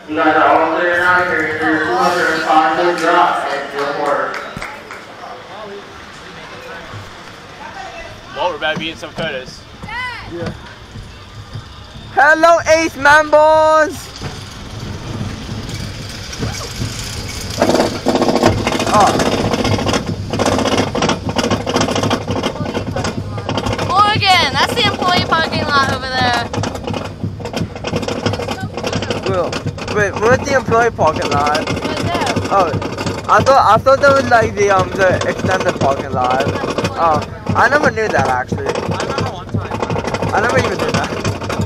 You guys are all clear now. Here's your 205 drop at your work. Well, we're about to be in some photos. Yeah. Hello, Ace members! Morgan, that's the employee parking lot over there. Well, wait, where's the employee parking lot? Right there. Oh, I thought that was like the extended parking lot. Oh, I never knew that actually. I remember one time. I never even knew that.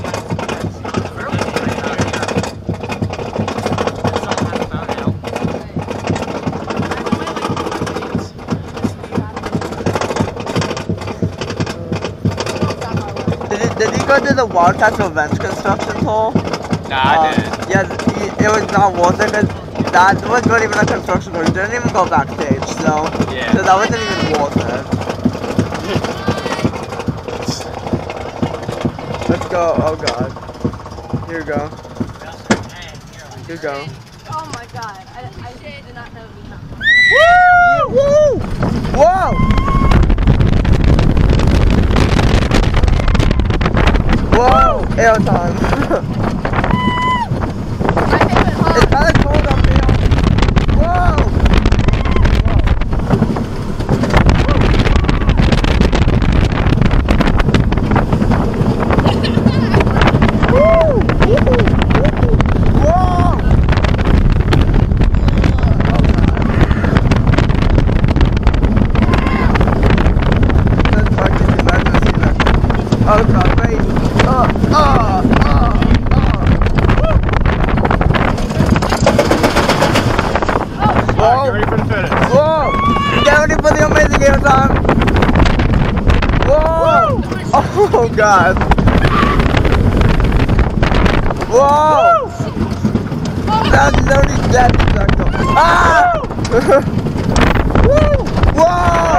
Did you go to the Wildcats Revenge construction tour? Nah, I didn't. Yeah, it was not worth it because that wasn't even a construction tour. You didn't even go backstage, so Yeah. so that wasn't even worth it. Let's go. Oh god. Here we go. Here we go. Oh my god, I did not know we have one. Woo! Woo! Whoa! Whoa! Airtime. It's kind of cold up here. Whoa! Woo! Whoa! That's fucking emergency. Oh god, wait. Alright, get ready for the photos. Whoa! Get ready for the amazing airtime! Whoa! Oh god! Whoa! That's literally dead, exactly. Ah! Woo! Whoa!